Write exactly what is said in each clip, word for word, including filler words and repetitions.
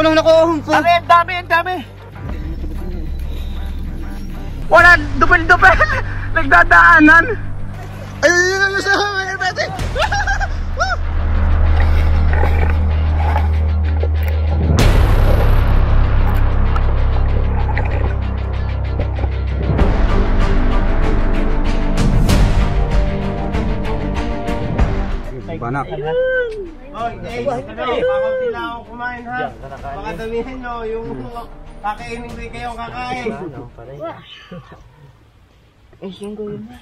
lang nako. Dami, dami, dami. Wala, dupil-dupil. Nagdadaanan. Ay, yun ang nasa mga pwede. Banak. Oy, eh, pakauti na ako kumain ha. Baka damihin nyo yung kakainin ko kayo kakain. Eh, siyang gawin na.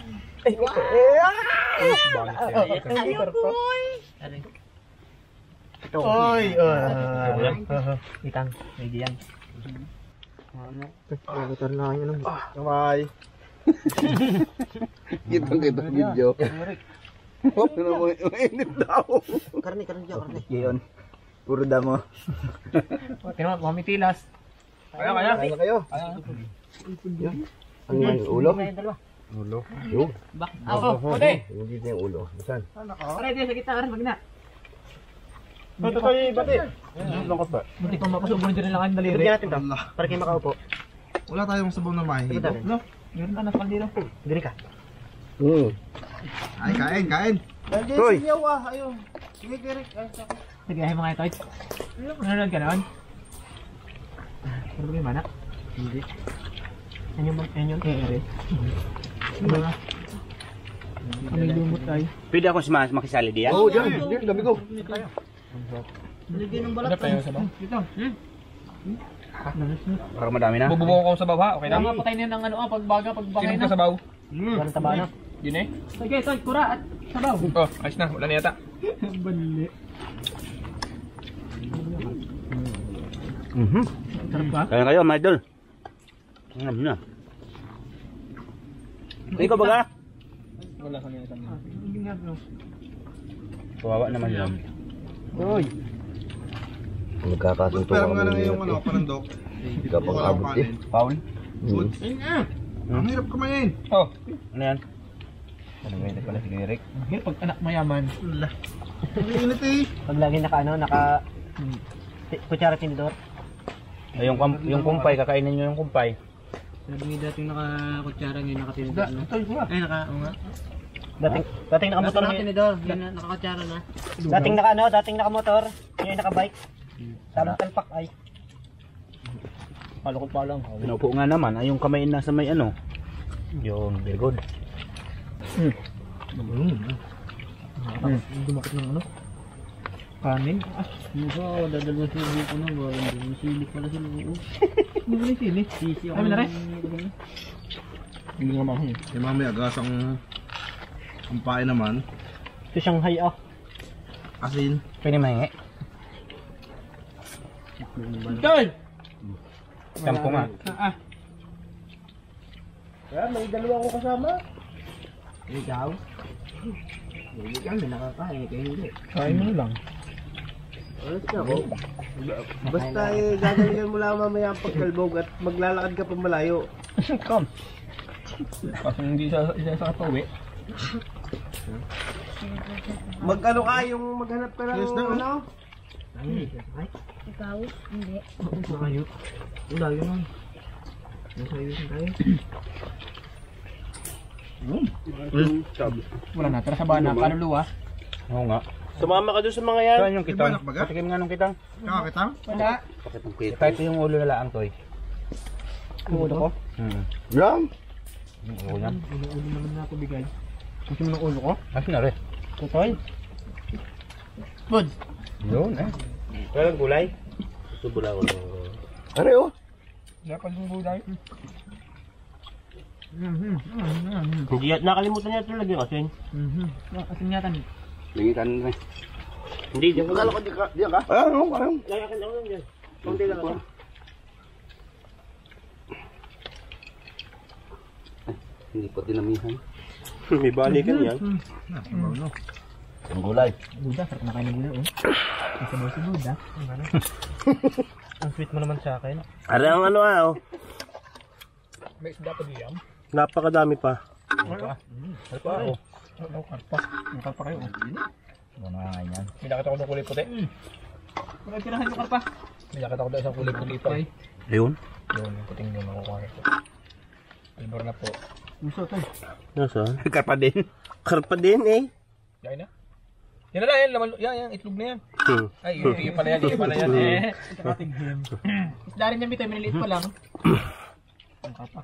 Oy, oy. Itang, may diyan. Pagkakutan na kayo ng kamay. Kitang-kita video. Oh, ano mo, mainit daw. Karne, karne dyan, karne. Yun. Puro damo. Kaya mga mitilas. Kaya, kaya. Kaya na kayo. Ano yung ulo? Ulo? Yung? Bak, ako, pwede. Yung dito yung ulo. Basan? Pare, dito sa kita, karne, magna. Ito kayo, bati. Lungkot ba? Buti pang makasubon dyan lang ang daliri. Bigyan natin ito. Para kayo makaupo. Wala tayong sabaw na mahihigo. No? Meron ka, nasa kaldero. Diri ka. Hmm. Ay, kain, kain. Toy! Sinyaw ah, ayun. Sige, Derek. Sige, ay mga ito. Nanonood ka naman? Pero ba yung manak? Hindi. Yan yung, yan yung ere. Ano nga? Ano yung lumot tayo? Pwede ako mas makisali diyan? Oo, dyan. Dyan, dami ko. Nalagyan ng balat. Ano tayo sa baw? Dito. Hmm? Parang madami na. Bububuko ko sa baw ha, okay na? Tama, patay na ng ano ah, pagbaga, pagbangay Sinong na. ka sa baw? Walang taba na. Yun eh. Sige, toy, kura at sabaw. Oh, ayos na, wala na yata. Banli. Mhm. Sarap ba? Kaya kayo, mga idol. Ang na. Ikaw baga? Wala kami na Ah, hindi nga bro. Kawawa naman yan. Oy. Nagkakasunto Pero nga lang yung ano, panandok. Hindi ka pang Walang abot eh. kanin. Paul? Good. Ayun nga. Ang hirap kumain. Oh, Ano yan? Ano ba yun pala si Eric? Hirap pag anak mayaman. Ang init eh. Pag lagi naka ano, naka kutsara tinidor. Ay, yung, kum- yung kumpay, kakainin nyo yung kumpay. Sabi nga dating naka kutsara ngayon naka tinidor. Da, toy, kura. Ay naka, oo nga. Dating dating naka motor Naka tinidor, yun na naka kutsara na. Dating naka ano, dating naka motor, ngayon naka bike. Tamang talpak ay. Kalo ko pa lang. Pinaupo nga naman, ay yung kamay nasa may ano. Yung very good. Dumakit ng ano? Kanin? Ah, Musa, dadalwa sili ko na, wala din sili pala sila. hindi mo yung sili. Sisi Ay, may naray? hindi nga mahal. Yung mamaya, gasang ang pain naman. Ito Shanghai ah. Asin. Pwede mahingi. Toy! Sampo nga. Ah, ah. Kaya may dalawa ko kasama. Ikaw? Hindi ka, may nakakain, kayo hindi. Kain mo lang. Alas ka ako. Basta eh, gagalingan mo lang mamaya ang pagkalbog at maglalakad ka pa malayo. Come. Kasi hindi siya, siya sa pauwi. Mag-ano ka, yung maghanap ka ng Yes, na, ano? Ikaw? Hindi. Makayo. Ang layo nun. Nasa iyo tayo. Wala na, tara sa bana, kaluluwa. Oo nga. Sumama ka doon sa mga yan. Saan yung kitang? Ibanak baga? Patikim nga nung kitang. Kakakitang? Wala. Pakitang kita. Kahit yung ulo na lang, Toy. Ulo ko? Hmm. Yan. Yung ulo niya. Ulo naman na ako bigay. Gusto mo ng ulo ko? Asin na rin. Tutoy? Bud. Yun eh. Walang gulay? Ito bula ko. Are oh. Dapat yung gulay. Hindi at nakalimutan niya ito lagi kasi. Asin yata ni. Lingitan na. Hindi, di ko. Akala ko di ka. Di ka. Ah, ano? Parang. Layakan ako lang dyan. Kunti lang ako. Hindi pa dinamihan. May balikan yan. Ang gulay. Buda, sarap na kayo ng gulay oh. Masabaw si Buda. Ang sweet mo naman sa akin. Are ang ano ah oh. May isda pa diyam. Napakadami pa. Ano pa ako? Ano, karpa. Ang karpa kayo oh. Ano nga yan? May nakita ko ng kulay puti. Wala tirahan yung karpa. May nakita ko daw isang kulay-kulay pa eh. Ayun. Yun, yung puting yung makukuha ko. Silver na po. Gusto tayo. Nasaan? Karpa din. Karpa din eh. Yan na. Yan na lang, yan, laman, yan, yan, itlog na yan. Hmm. Ay, yun, yun pala yan, yun pala yan eh. Ating hem. Isda rin niya, Mitoy. Miniliit pa lang. Ang kapa.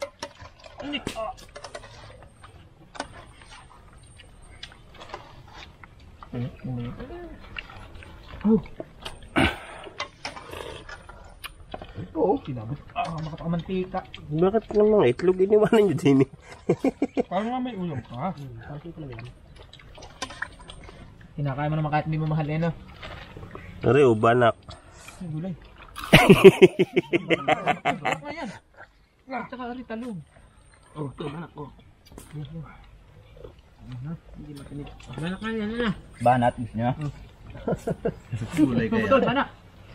Oh. Oo, kinabot. Ah, makapakamantika. Bakit lang mga itlog iniwanan nyo din eh? Parang nga may ulam ka. Kinakain mo naman kahit hindi mo mahal eh, no? Ari, ubanak. Ay, gulay. Ano yan? Ah, tsaka ari, talong. Oh, ito, manak, oh. Hindi matinit. Manak na yan, na. Banat niya. Gulay kaya. Puputol, manak.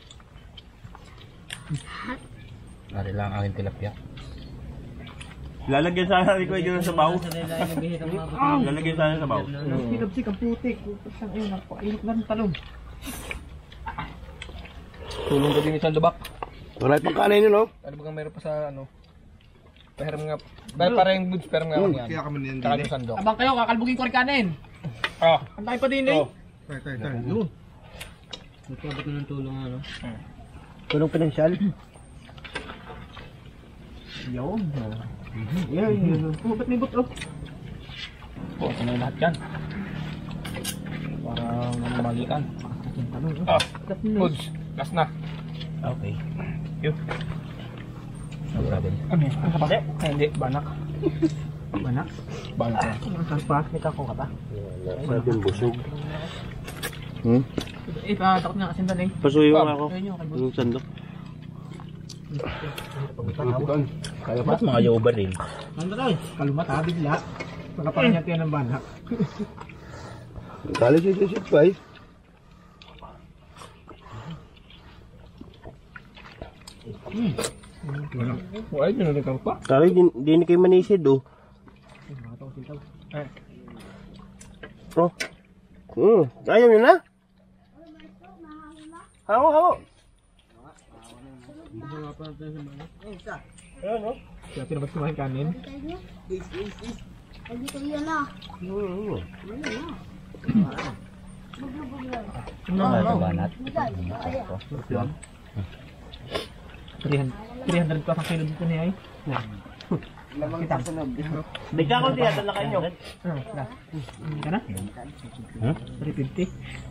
Ari lang ang aking tilapia. Lalagyan sana ni Kuya Jun sa baw. Lalagyan sana sa baw. Sikap-sikap ang putik. Pusang ayun, napainit na ng talong. Tulong ko din isang lubak. Wala itong kanin yun, no? Ano ba meron pa sa ano? Pahiram nga. Dahil para yung goods, pero nga kami yan. Kaya kami niyan Tsaka din. yung sandok. Abang kayo, kakalbugin ko rin kanin. Ah, Ang tayo pa din eh. Tayo, tayo, tayo. Nagpabot na ng tulong ano. Tulong pinansyal. Yun. Yan, yun. Oh, ba't may buto? oh, ito na yung lahat yan. Parang namalikan. Talong, oh. Ah, goods. Last na. Okay. Yun. No problem. Ano yun? Ang kapatid? Ay, hindi. Banak. Banak? Banak yan. Ang sarpa. May kako ka pa. Sabi yung busog. Hmm? Eh, pa, takot nga kasindan eh. Pasuyo nga ako. Ayun yung kay Bus. Yung sandok. Kaya pa? Ba't mga yoba rin? Ano tayo? Kalumat ha, bigla. Pagkapakanyan tayo ng banak. Kali si Sisit pa eh. Wala, yun na pa. Kali, di, di ni kayo manisid oh. Eh. Oh. Hmm. Ayaw nyo na? Hako, hako. Ayan oh. Kaya tinabas kumain kanin. Lagi ko yun na. Ano ito banat? three hundred pa ang kilo dito niya eh. Kitang. Bigla ko diya, dala kayo. Ano, na. Hindi ka na? Hmm? three fifty.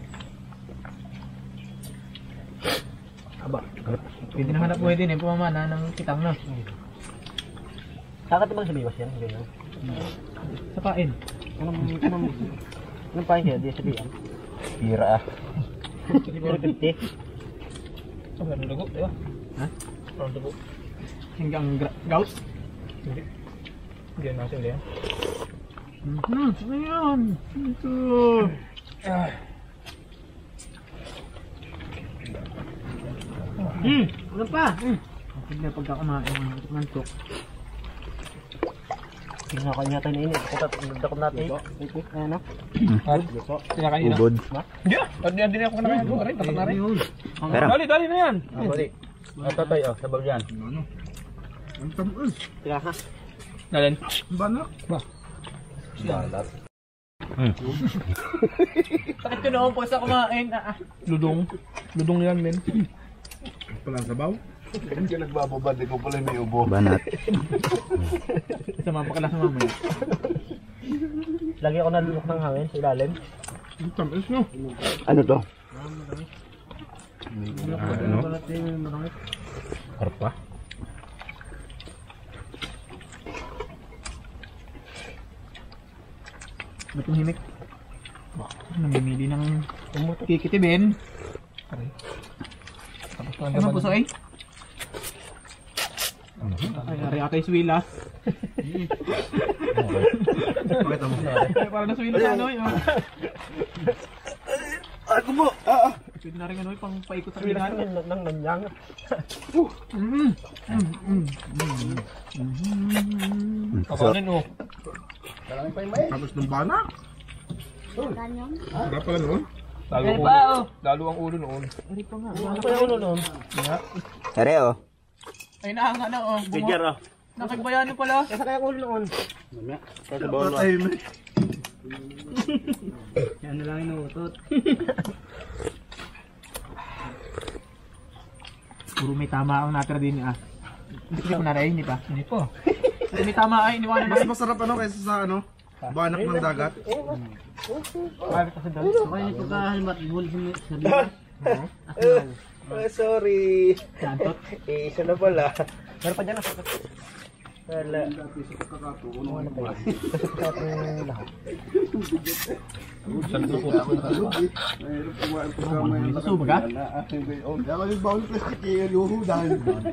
Aba. Pwede na hanap buhay din eh, pumamana ng kitang na. Kakati bang sabiwas yan? Ganyan. Sa pain. Anong, anong, anong pahin kaya? Di sabihan. Pira ah. three fifty. Oh, meron dugo, di ba? Ha? Meron dugo. Hanggang gra- gout. Hindi. Hindi na sila yan. Mhm. Ano yan? Ito. Ah. Hmm. Ano pa? Hmm. Hindi na pagka kumain ng mantok. Kinakain natin na init. Dakot natin. Ano? At, sila kanina. Ubod. Hindi ah. Hindi hindi na ako kinakain. Ano rin, tapat na rin. Pero. Dali, dali na yan. Ah, bali. Ah, tatay, oh, sabaw dyan. Kaya ha. Dalin. Banat. Ba. Banat. Sakit ko noon po sa kumain. Ah, ah. Ludong. Ludong yan, men. Palang sabaw? Hindi ka nagbababad, ikaw pala may ubo. Banat. Sama pa kala sa mamaya. Lagi ako nalulok ng hangin sa ilalim. Tamis no. Ano to? Ano? Karpa? Ba't tumimik? Namimili ng kikitibin. Tapos na Ano puso eh? Ay, ari atay swila. Pakita mo. Ay, parang na swila sa ano yun. Ako mo! Ah, ah! Pwede na rin ano eh, pang paikot sa Swila bilan. ng nang nanyang. Mm. Mm. Kakanin oh. Tapos ng banat? Ganyan. Sarap pala noon. Lalo, Ano ulo, pa, oh? lalo ang ulo noon. Ari pa nga. Ano pa yung ulo noon? Ere oh. Ay, naanga na oh. Figure oh. Nakagbayano pala. Kaya kaya ulo noon. Patay na. Yan na lang inuutot. Puro may tama ang natira din ah. Hindi ko na rin, hindi pa. Hindi po. Puro may tama ay iniwanan Mas ba? masarap ano kaysa sa ano? Banak ng dagat. Bakit kasi doon? Okay, nagkakahalmat. Bulis mo sa biba. Oh, sorry. Santot. Eh, isa na pala. Meron pa dyan ah. Wala. Susubag ka? Kaya yung bawal plastic eh, luho dahil.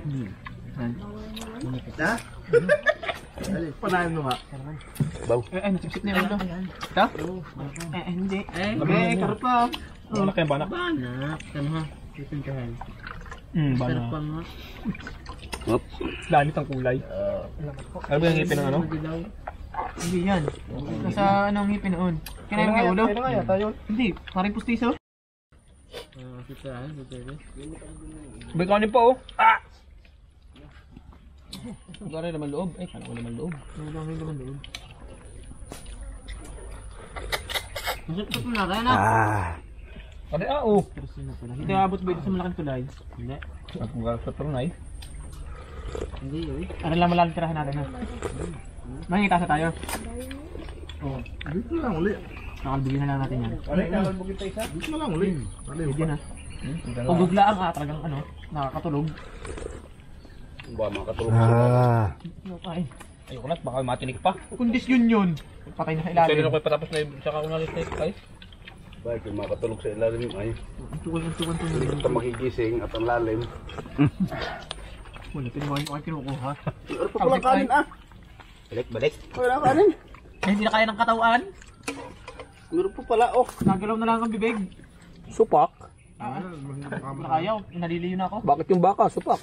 Ha? Panahin mo nga. Eh, eh, nasipsip na yung ulo. Ito? Eh, eh, hindi. Eh, eh, karot pa. Malaki ang banak. Banak. Ano ha? Sisintahan. Hmm, Sarap banak. pa nga. Lanit ang kulay. Ano ba yung ngipin ng ano? Hindi yan. Nasa anong ngipin noon? Kinain mo yung ulo? Kaya nga yata yun. Hindi, parang pustiso. Ah, sisintahan. Sisintahan. May kanin pa oh. Ah! Gano'n naman loob. Eh, kala ko naman loob. Ang dami naman doon. Masarap mo na kaya na. Ah. Ano ah oh. Hindi abot ba ito sa malaking tulay? Hindi. Ang sa tunay. Hindi yun. Ano lang malalang tirahan natin ha? Mangita sa tayo. Oo. Dito na lang uli. Nakalbigyan na lang natin yan. Dito na lang uli. Aliw Pwede pa. na. Pag guglaan ka, talagang ano, nakakatulog. Ba makatulog ah. Ay, Ayoko na, baka matinik pa. kondisyon yun. Patay na sa Kailan ilalim. ako patapos na yung saka ko nalit na ito guys. Bakit yung makatulog sa ilalim ay Ang tukol, ang tukol, ang tukol. hindi ka magigising at ang lalim. Wala, tinawain ko kayo kinukuha. Ano pa pala kanin ah? Balik, balik. Wala kanin. Eh, hindi na kaya ng katawan. Meron pa pala oh. Nagalaw na lang ang bibig. Supak? Ah, hindi na kaya. Naliliyo na ako. Bakit yung baka? Supak?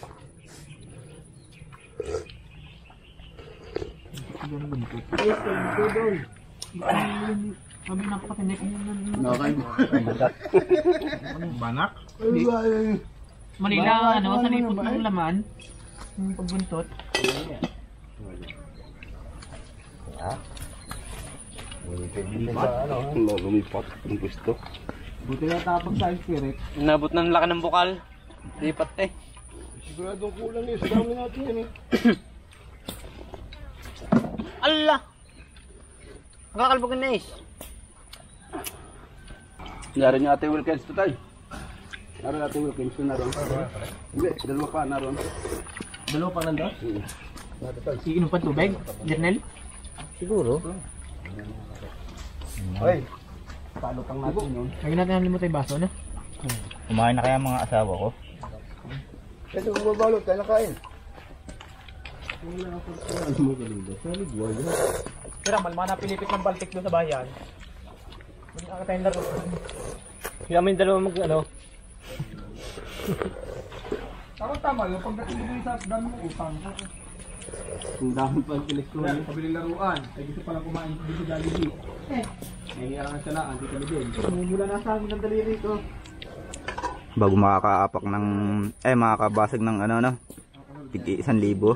Sabi napakatinik. Nakain. Banak. Manila, ano, sa lipot ng laman. Yung pagbuntot. Ano, lumipat ang gusto. Buti na tapos sa spirit. Inabot ng laki ng bukal. Lipat eh. Siguradong kulang eh. Sa dami natin yan eh. Allah! Nakakalbog na is. Naroon yung Ate Wilkins to tayo. Naroon Ate Wilkins to naroon. Hindi, dalawa pa naroon. Dalawa pa nandun? Si inom pa tubig? Jernel? Siguro. Hoy, palo pang natin yun. Lagi natin ang limot ay baso na. Kumain na kaya mga asawa ko? Kasi kung mabalot, kaya nakain. Kira, malma na pilipit ng baltik doon sa bayan. Hindi nakatayin laro. Kaya may dalawa mag ano? Tama-tama yung pagdating mo sa dami mo utang. Ang dami pa ang kilis ko. Yung pabiling laruan. Ay gusto palang kumain dito sa Jollibee. Nangyayari na siya hindi kami din. Mumula na sa amin ng daliri ko. Bago makakaapak ng, eh makakabasag ng ano no? Tig isang libo.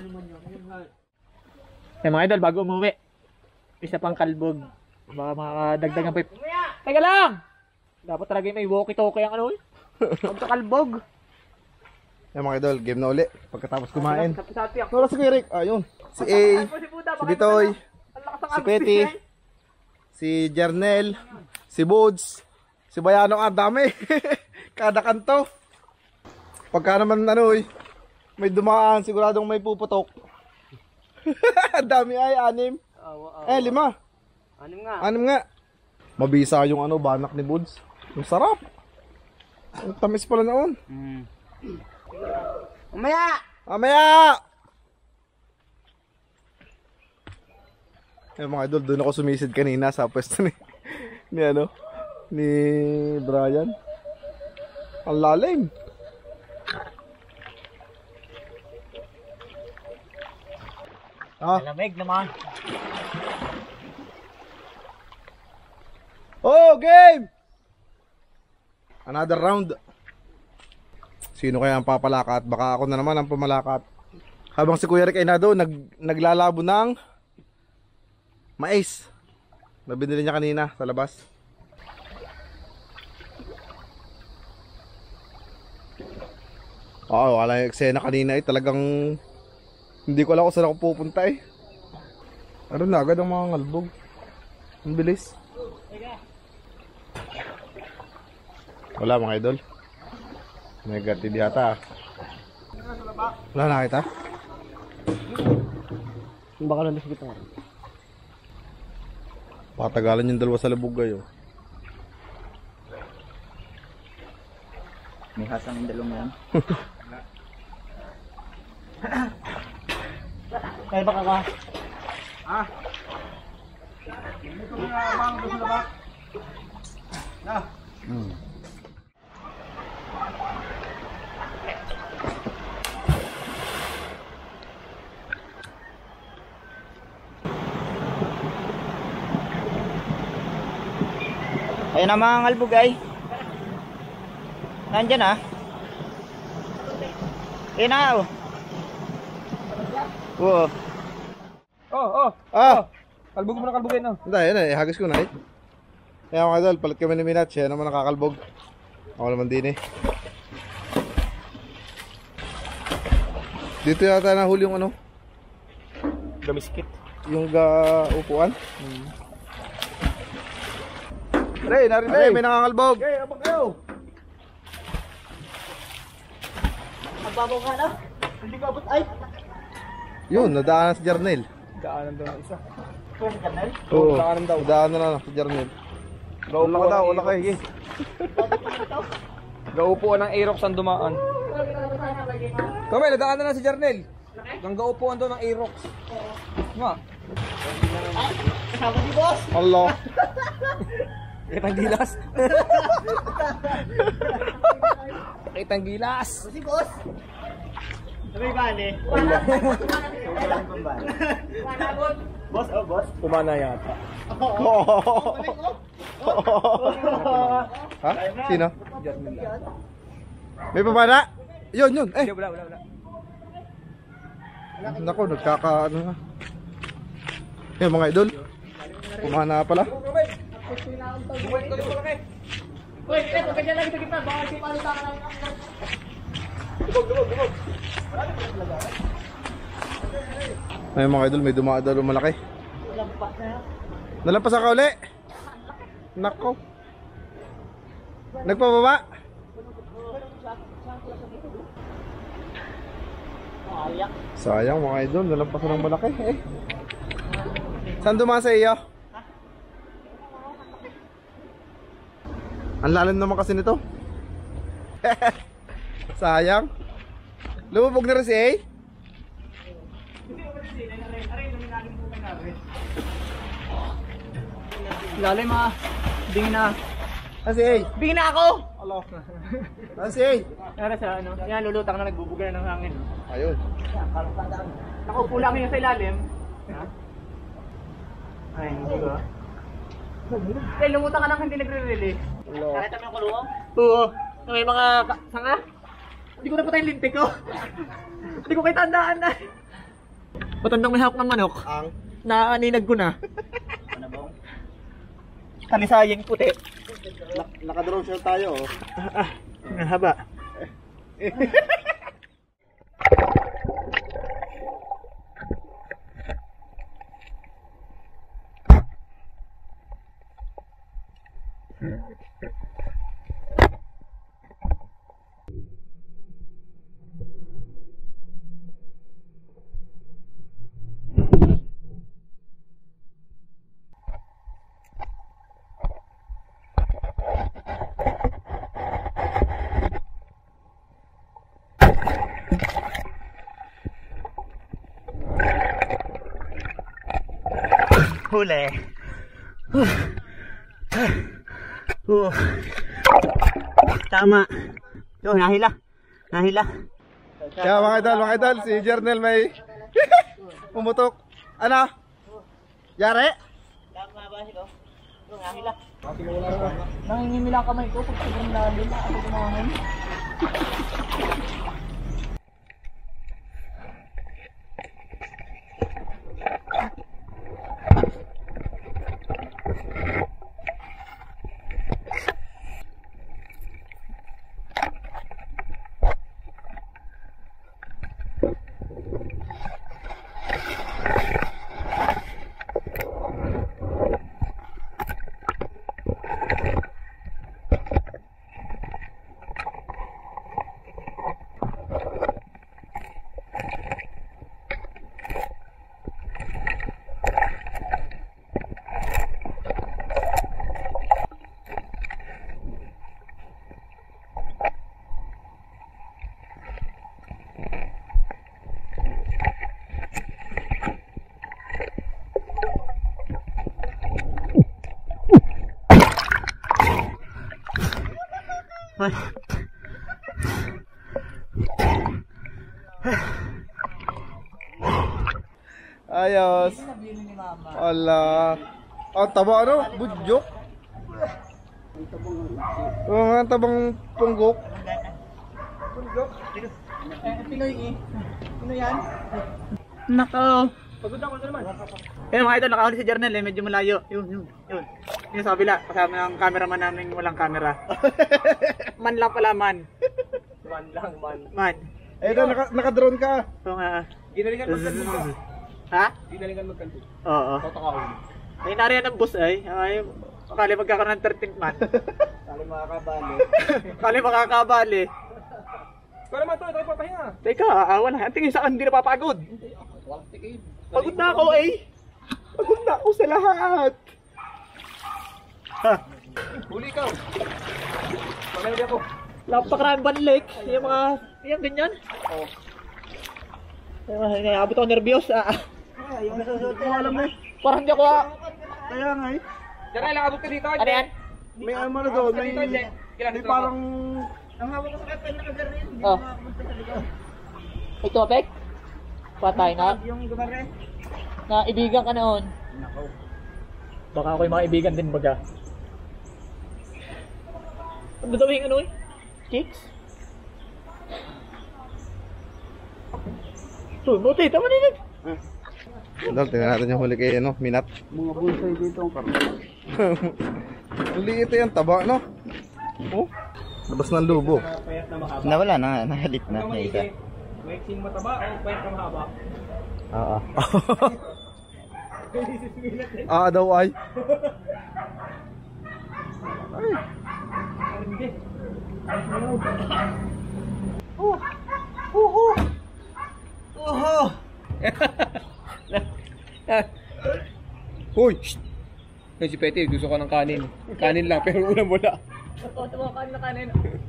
Eh mga idol, bago umuwi. Isa pang kalbog. Baka makadagdagan pa yung... Teka lang! Dapat talaga may walkie-talkie ang ano eh. Pagkakalbog. Eh mga idol, game na uli. Pagkatapos kumain. Sapi-sapi ako. Wala si Eric. Ayun. Si A. Si Bitoy. Si Petty. Si Jernel. Si Buds. Si Bayano. Ang dami. Kada kanto. Pagka naman ano eh. May dumaan. Siguradong may puputok. Ang dami ay. Anim. Eh lima. Anim nga. Anim nga. Mabisa yung ano banak ni Buds. Ang sarap. Ang tamis pala noon. Mm. Umaya! Mamaya! Eh mga idol, doon ako sumisid kanina sa pwesto ni, ni ano, ni Brian. Ang lalim. Ah, Lamig naman. oh, game! Another round. Sino kaya ang papalakat? Baka ako na naman ang pamalakat. Habang si Kuya Rick ay na doon, nag, naglalabo ng mais. Nabinili niya kanina sa labas. Oo, wala yung eksena kanina eh. Talagang hindi ko alam kung saan ako pupunta eh. Ano na agad ang mga ngalbog. Ang bilis. Wala mga idol. Negative yata. Wala nakita? Baka lang sa gitna. Patagalan yung dalawa sa labog kayo. May hasang yung dalawang yan. Kaya baka ka. Ah. Ito na bang gusto na ba? Na. Hmm. Ayun na mga ngalbog ay. Nandyan ah. Ayun na oh. Oo. Oh, oh. Ah! Kalbog mo na kalbogin no. Hindi, yun eh. Hagis ko na eh. Kaya mga idol, palit kami ni Minat. Siya naman nakakalbog. Ako naman din eh. Dito yata nahuli yung ano? Gamiskit. Yung ga upuan. Hmm. Ray, narin Ray, may nakakalbog. Okay, abang kayo. Magbabaw ka na. Hindi ka abot ay. Yun, nadaanan si Jarnel. Daanan daw ng isa. Ito si Kanel. Oo, Nadaanan daw. nadaanan na si Jarnel. Wala ka daw, wala ka higi. Gaupuan ng Aerox ang dumaan. Kamay, nadaanan na si Jarnel. Ang gaupuan daw ng Aerox. Nga. Kasama ni boss. Allah. Kitang gilas. Kitang gilas. Si boss. Sabi ba ni? Boss, oh boss. Tumana yata. Ha? Sino? May pamana? Yun, yun. Eh, Wala, wala, wala. naku, nagkaka ano na. Eh, mga idol. Pumana pala. Uy, eto kanya lagi sa gitna. Baka si Palo taka lang. Ay, mga idol, may dumadalo malaki. Lampas na. Nalampas ka uli. Nako. Nagpababa. Ayak. Sayang mga idol, nalampasan ng malaki eh. Saan dumaan sa iyo? Ang lalim naman kasi nito. Sayang. Lumubog na rin si A? Lalim ah. Bingin na. Ah, si A? Bingin na ako! Alo. Ah, si A? Nara sa ano. Yan, lulutang na nagbubuga na ng hangin. Ayun. Nakaupo lang yun sa ilalim. Ha? Ay, hindi ko. Eh, lumutang ka lang hindi nagre-release. Nakita mo yung kulungan? Oo. May mga ka- sanga. Hindi ko napatay yung lintik ko. Hindi ko kayo tandaan na. Matandang may hawak ng manok. Ang Naaninag ko na. Talisayang puti. naka-drone shot tayo oh. Ah, ang haba. Huli. Uh. Tama. Yo, nahila. Nahila. Kaya mga idol, mga idol, si Jernel may pumutok. Ano? Yari? Tama ba sila? Yung nahila. Nangingimila ang kamay ko pag sobrang lalim. Ako kumangin. Ayos. Ala. Oh, taba ano? Budyok. Oo nga, tabang punggok. Eh, Pinoy eh. Ano yan? Nako. Pagod ako naman. Eh mga idol, nakahuli si Jernel eh, medyo malayo. Yun, yun, yun. Yun sa kabila, kasama ang cameraman namin walang camera. Man lang pala, man. Man lang, man. Man. Eh, naka, naka-drone ka. Oo nga. Ginalingan magkanto ka. Ha? Ginalingan magkanto. Oo. Totokahon. Ay, nariyan ng bus ay. Ay, akala magkakaroon ng thirteenth man. Kali makakabali. Akala makakabali. Ikaw naman to, ito ay papahinga. Teka, ah, wala. Ang tingin sa akin, hindi napapagod. Pagod na ako eh. Pagod na ako sa lahat. Ha? Huli ikaw. Pagkali ako. Napakaraming banlik. Yung mga, yung ganyan. Oo. Ay, naabot ako nervyos. Ah. Ay, yung nasusunod mo alam mo. Parang hindi ako ah. Kaya nga eh. Diyan ay lang abot ka dito. Ano yan? May ano na doon, may, may parang... Ang hawak ko sa kaya pwede nakagarne. Hindi Oh. mo makapunta sa ligaw. Ito, Pek? Patay na. Yung gumarne. Na ibigan ka noon. Baka ako'y mga ibigan din baga. Ano daw yung ano eh? Chicks? So, buti, tama din yun. Dal, tingnan natin yung huli kay ano, Minat. Mga bonsai dito ang karne. Huli ito yung taba, no? Oh, labas ng lubo. Nawala na, nahalit na. May isa. Maiksing mataba o pwede ka mahaba? Oo. Ah, daw ay. Hoy! Shhh! Yan si Petty, gusto ko ng kanin. Kanin lang, pero ulam wala. Ito, ito, kanin na kanin.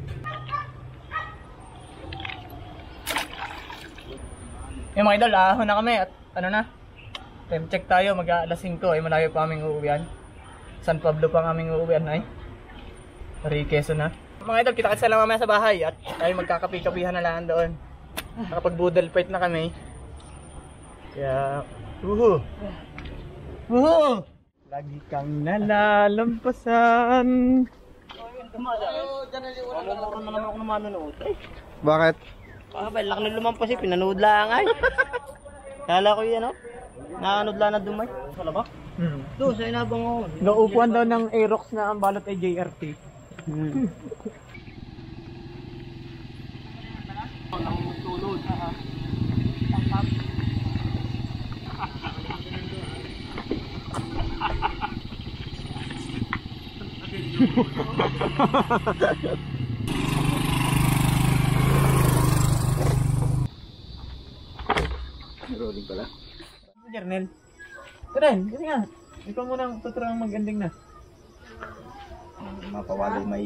Yung mga idol, ahon na kami at ano na, time check tayo, mag-alas singko, ay malayo pa aming uuwian. San Pablo pa aming uuwian ay. Riqueso na. Mga idol, kita-kita lang mamaya sa bahay at tayo magkakapi-kapihan na lang doon. Nakapag-boodle fight na kami. Kaya, wuhu! Wuhu! Lagi kang nalalampasan. Mamumuro na naman ako ng manonood. Bakit? Ah, ba, laki na lumampas eh, pinanood lang ay. Kala ko yan, no? Nakanood lang na dumay. Wala ba? Hmm. Doon, sa inabang ako. Naupuan daw ng Aerox na ang balot ay J R T. Hmm. Rolling pala. Jernel. Karen, kasi nga. Ikaw muna ang tuturang mag-ending na. Mapawalay may...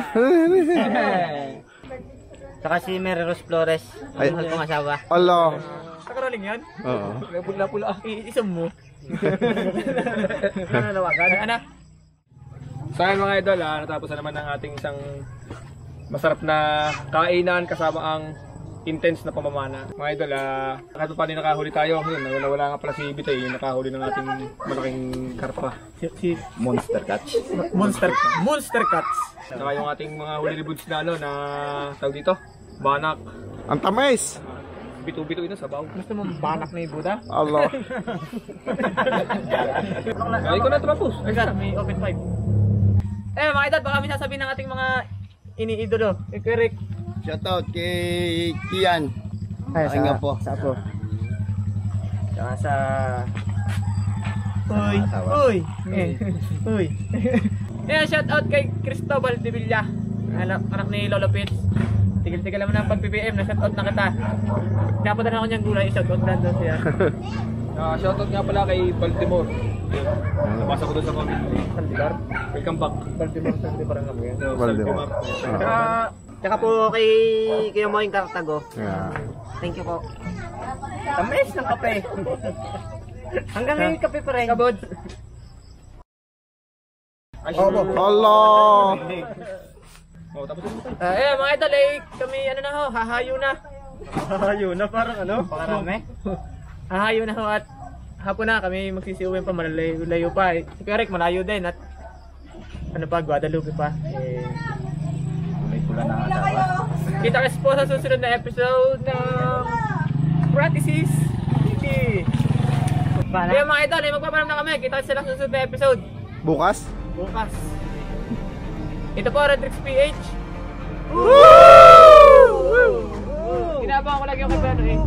Saka si Mereros Flores, Ay. mahal kong asawa. Allah. Nakaraling yan? Oo. Pula-pula. Isang mo. Nananawagan. Ano? So ayun mga idol, ah, natapos na naman ang ating isang masarap na kainan kasama ang intense na pamamana. Mga idol, ah, kahit pa paano nakahuli tayo. Yun, nawala nga pala si Bitoy, yung nakahuli ng ating malaking karpa. Si, si Monster catch. Monster, Monster Cats. Saka yung ating mga huli libuds na ano, na tawag dito, banak. Ang tamis. Bito-bito ito sa baw. Gusto mo banak na ibuda? Allah. Ay ko na tumapos. Ay, sir, may open five. Eh, mga idol, baka may sasabihin ng ating mga iniidolo. Eh, kay Rick. Shoutout kay Kian. Ay, Aking nga po. Sa po. Saka sa... Uy, uy, eh, uy. Yeah, shout out kay Cristobal de Villa. Anak, anak ni Lolo Pitts. Tigil-tigil naman ng pag-P P M, na shout out na kita. Pinapunta na ako niyang gulay, shout out na doon siya. Uh, shoutout nga pala kay Baltimore. Nabasa ko doon sa comment. Sandigar? Welcome back. Baltimore, Sandigar ang kami. Baltimore. Tsaka, tsaka po kay Kuya Moing Cartago. Yeah. Thank you po. Tamis ng kape. Hanggang ngayon kape pa rin. Kabod. Allah. Oh, tapos Ah, eh, mga idol, eh, kami ano na ho, hahayo na. Hahayo na parang ano? Parami. Hahayo na ho at hapon na kami magsisiuwi pa, malayo pa. Eh. Si Kuya Rick, malayo din at ano pa, Guadalupe pa. Eh, May pula na asawa. kita kasi po sa susunod na episode ng Practices T V. Kaya mga idol, eh, magpaparam na kami. Kita kasi sa susunod na episode. Bukas? Bukas. Ito po, Redrix P H. Ginabahan ko lagi yung kabano eh.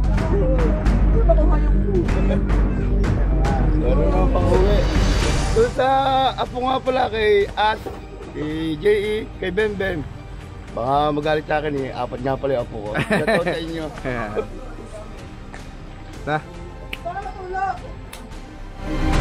Meron naman pang uwi. So sa apo nga pala kay At, kay J E, kay Ben Ben. Baka magalit sa akin eh, apat nga pala yung apo ko. Shoutout sa inyo. Na?